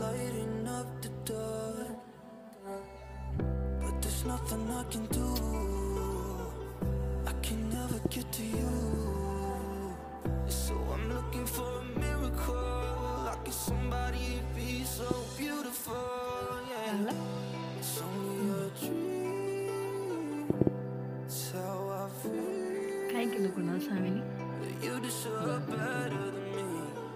lighting up the dark, but there's nothing I can do. I can never get to you, so I'm looking for a miracle. Like if somebody be so beautiful, yeah. It's only a dream, it's how I feel. काय केलं कोणाला सांगेनी? You deserve better than me.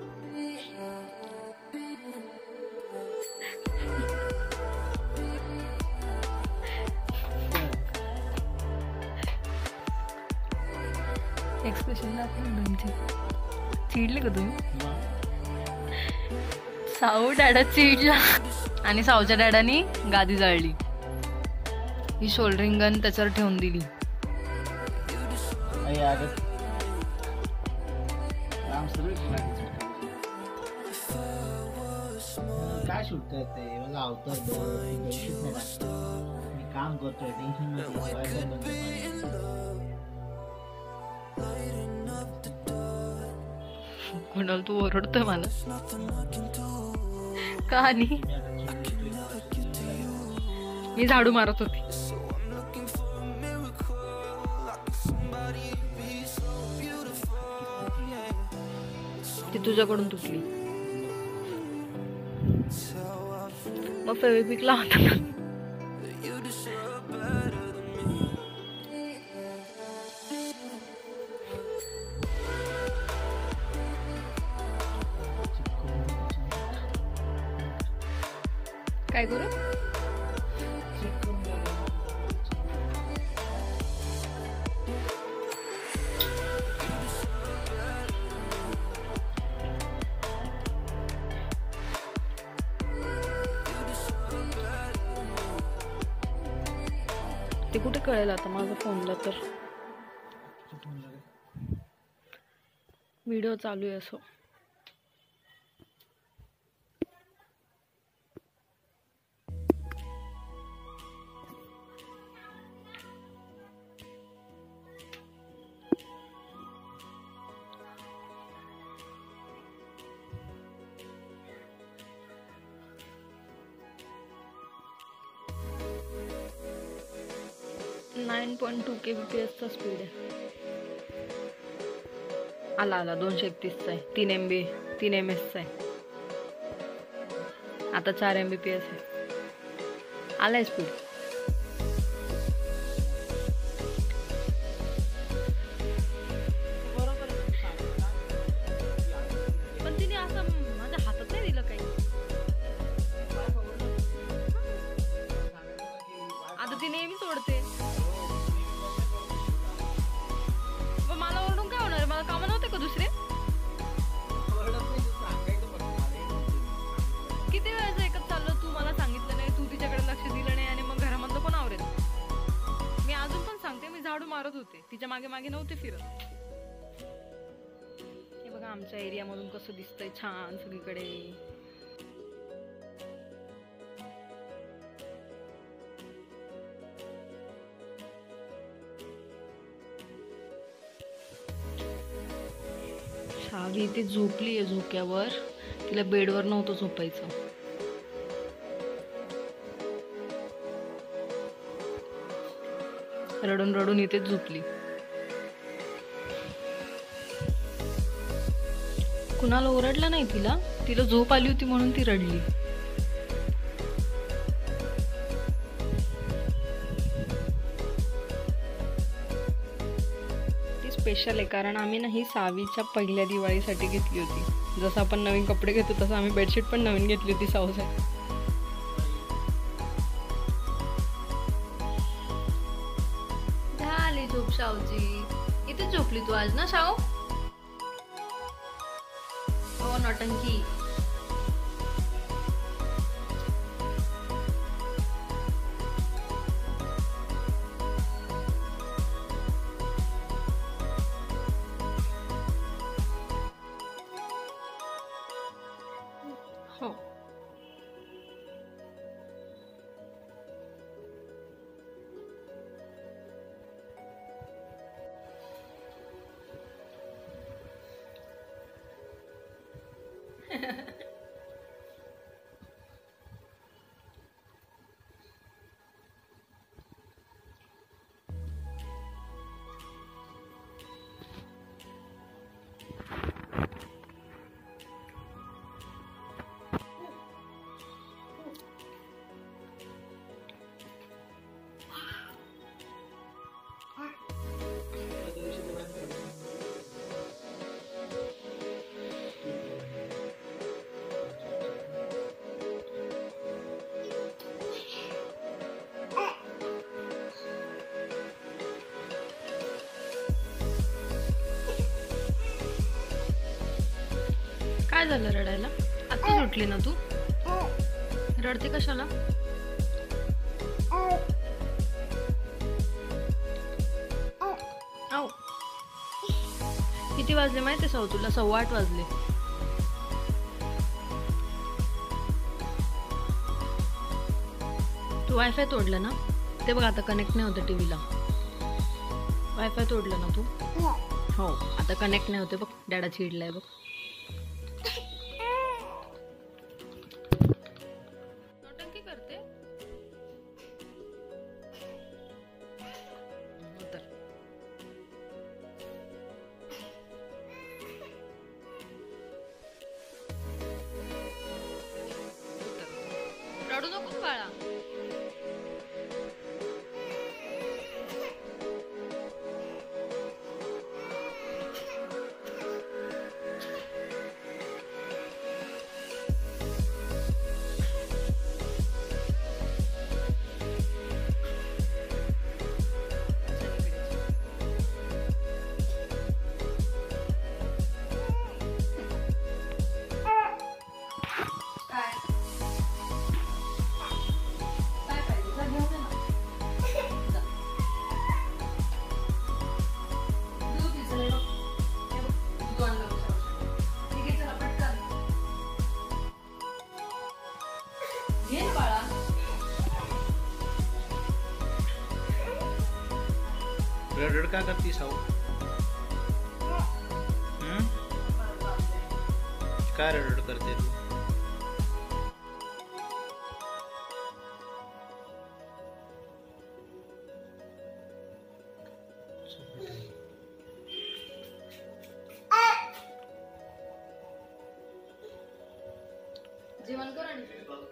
Expression दाखवलं तुमचे. चिडले का तुम्ही? साऊ डॅडा चिडला आणि साऊच्या डॅडानी गादी जाळली. ही शोल्डरिंग गन त्याच्यावर ठेवून दिली. काय शूट करते मला अवतार मी काम करतोय टेन्शन कोणाला तू ओरडतोय मला का? आणि मी झाडू मारत होती. ती तुझ्याकडून तुटली. मग फेविक्विक लावता ना. काय करू? ते कुठे कळेल आता माझा फोनला तर. व्हिडिओ चालू आहे असो. .2 kbps चा स्पीड आहे. आला 231 आहे. 3 MB 3 MS चा आहे. आता 4 Mbps आहे. आलाय स्पीड. पण तिने असं माझ्या हातात नाही दिलं काही. आता ती नेहमी सोडते. मला ओरडून काय होणार? मला कामं नव्हते का दुसरे? किती वेळाचं एकच चाललं. तू मला सांगितलं नाही, तू तिच्याकडे लक्ष दिलं नाही आणि मग घरामधलं कोण आवरेल? मी अजून पण सांगते, मी झाडू मारत होते, तिच्या मागे मागे नव्हते फिरत. हे बघा आमच्या एरियामधून कसं दिसतंय छान सगळीकडे. सावी इथे झोपली आहे झोक्यावर. तिला बेडवर नव्हतं झोपायचं. रडून रडून इथेच झोपली. कुणाला ओरडलं नाही तिला. तिला झोप आली होती म्हणून ती रडली. स्पेशल आहे कारण आम्ही ना ही सावीच्या पहिल्या दिवाळीसाठी घेतली होती. जसं आपण नवीन कपडे घेतो तसं आम्ही बेडशीट पण नवीन घेतली होती साऊसाठी. झाली झोप शाऊची. इथे झोपली तू आज ना शाऊ? हो नौटंकी. हो काय झालं रडायला? आत्ताच उठली ना तू? रडते कशाला? आऊ. किती वाजले माहिती सौ तुला? 8:15 वाजले. तू वायफाय तोडलं ना? ते बघ आता कनेक्ट नाही होतं टीव्हीला. वायफाय तोडलं ना तू? हो, आता कनेक्ट नाही होते बघ. डॅडा चिडलाय बघ. नोटंकी करते. उतर. रडू नको बाळा. रड का करती साऊ? काय रड करते तू? जेवण कर आणि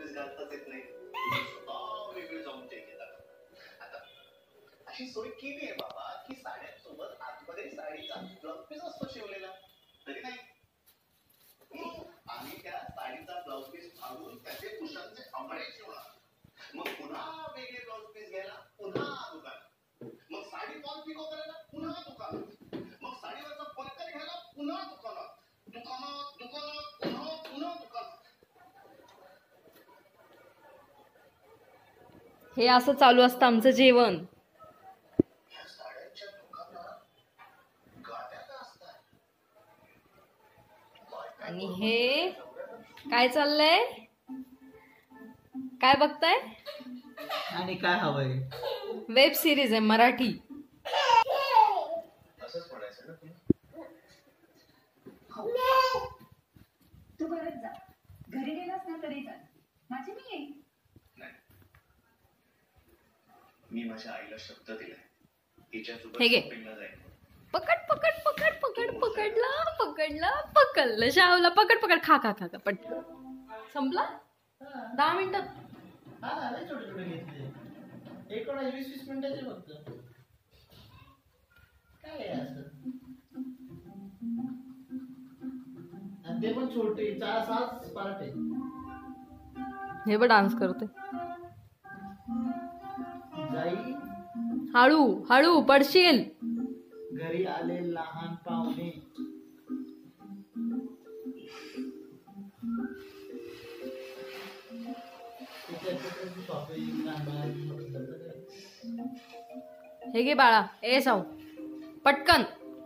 अशी सोय केली आहे बाबा की साड्यांसोबत आतमध्ये साडीचा ब्लाउज पीस असतो शिवलेला. तरी नाही आम्ही त्या साडीचा ब्लाउज पीस फाडून त्याचे कुशांचे अंबळे शिवणार. मग पुन्हा वेगळे ब्लाउज पीस घ्यायला पुन्हा दुकान. मग साडी फॉल पिको करायला पुन्हा दुकान. मग साडीवरचा पलकर घ्यायला पुन्हा दुकानात. दुकानात दुकानात पुन्हा पुन्हा दुकानात. हे असं चालू असतं आमचं जेवण. आणि हे काय चाललंय? काय बघताय? आणि काय हवंय? वेब सिरीज आहे मराठी. असंच म्हणायचं ना तू परत जा. घरी गेलास ना तरी चाल. माझी मी येईन. मी माझ्या आईला शब्द दिलाय. तिच्यासोबत हे घे. शॉपिंगला जाईन. पकड पकड पकड पकड पकडलं शाहूला. पकड पकड. खा खा खा खा. पट संपला 10 मिनिटात. हा लय छोटे छोटे घेतले. एक 20-20 मिनिटाचे फक्त. काय आहे असं? आणि ते पण छोटे 4-6 पार्ट आहे. हे बघ डान्स करते. जाई हळू हळू पडशील. घरी आले लहान पाहुणे. हे घे बाळा. ए साऊ पटकन.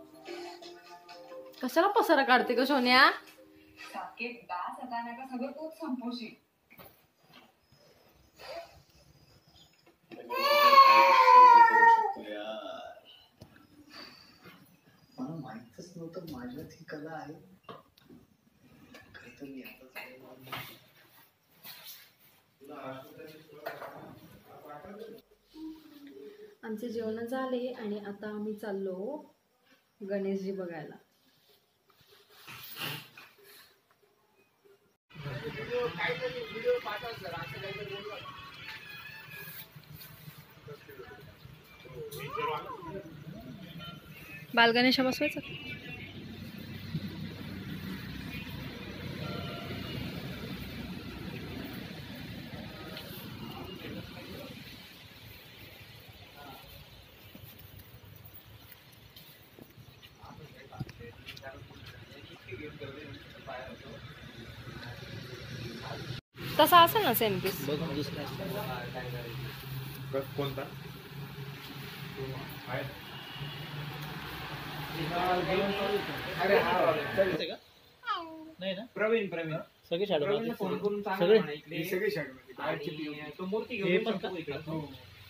कशाला पसारा काढते ग सोन्या? साकेत डास आता नका सगळं तूच संपवशील. मला माहितच नव्हतं माझ्यात ही कला आहे. काहीतरी मी आता आमचे जेवण झाले आणि आता आम्ही चाललो गणेशजी बघायला. बालगणेशा बसवायचा. तसा असेल ना सेम पीस. बघून दुसरा कोणता नाही ना प्रवीण सगळे शाडू फोन करून सगळे सगळे शाळेमध्ये तो मूर्ती हे घेऊन पण का? हो.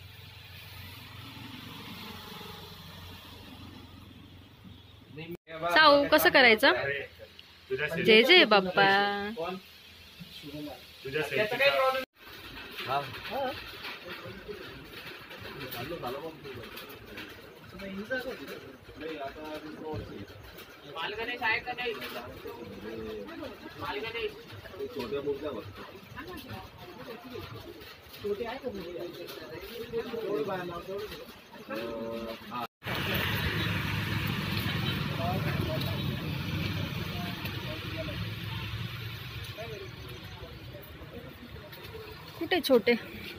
साऊ कसं करायचं. जय जय बाप्पा. तुझ्या त्याचा काही प्रॉब्लेम कुठे छोटे.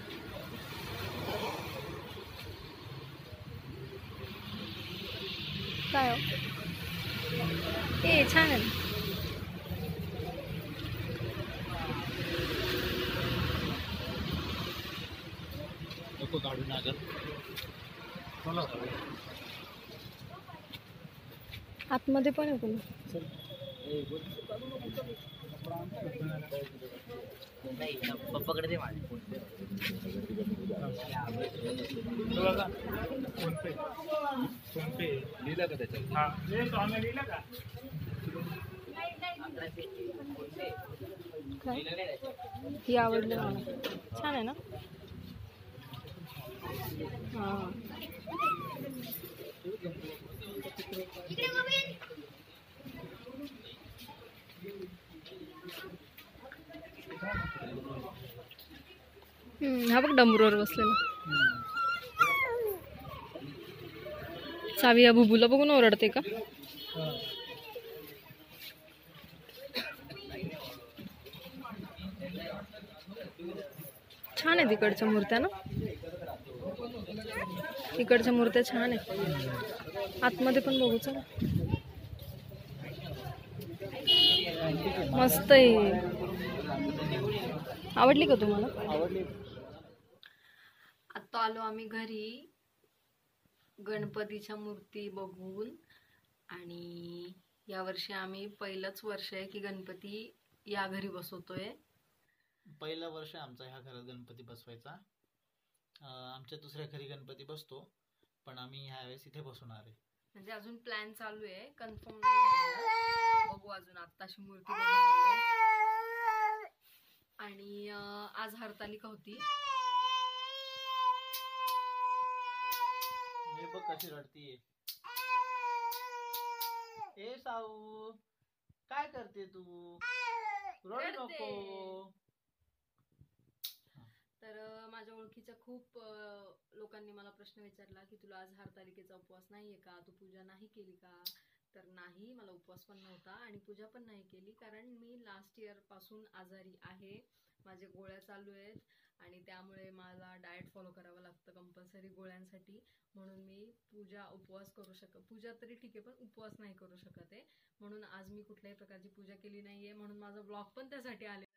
काय हो? ए छान आहे. नको काढू ना गं. आतमध्ये पण आहे कोणी. पप्पाकडे दे माझे लिहिलं का त्याच्यात. ही आवडली मला. छान आहे ना. हा हा बघ डमरूवर बसलेला. सावी या बुबूला बघून ओरडते का. छान आहे तिकडच्या मूर्त्या ना. तिकडच्या मूर्त्या छान आहे. आतमध्ये पण बघू चला. मस्त आहे. आवडली का तुम्हाला. आवडली. आता आलो आम्ही घरी गणपतीच्या मूर्ती बघून. आणि यावर्षी आम्ही पहिलंच वर्ष आहे की गणपती या घरी बसवतोय. पहिलं वर्ष आमचा ह्या घरात गणपती बसवायचा. आमच्या दुसऱ्या घरी गणपती बसतो पण आम्ही ह्यावेळेस इथे बसवणार आहे. म्हणजे अजून प्लॅन चालू आहे. कन्फर्म नाही झालेला. बघू अजून. आत्ताशी मूर्ती बघून आलोय. आणि आज हरतालिका होती. मी बघ कशी रडतीये. ए साऊ काय करते तू. रडू नको. तर माझ्या ओळखीच्या खूप लोकांनी मला प्रश्न विचारला की तुला आज हरतालिकेचा उपवास नाहीये का, तू पूजा नाही केली का. तर नाही, मला उपवास पण नव्हता आणि पूजा पण नाही केली कारण मी लास्ट इयर पासून आजारी आहे. माझे गोळ्या चालू आहेत आणि त्यामुळे मला डाएट फॉलो करावं लागतं कंपल्सरी गोळ्यांसाठी. म्हणून मी उपवास करू पूजा तरी ठीक आहे पण उपवास नाही करू शकत आहे. म्हणून आज मी कुठल्याही प्रकारची पूजा केली नाहीये. म्हणून माझा ब्लॉग पण त्यासाठी आले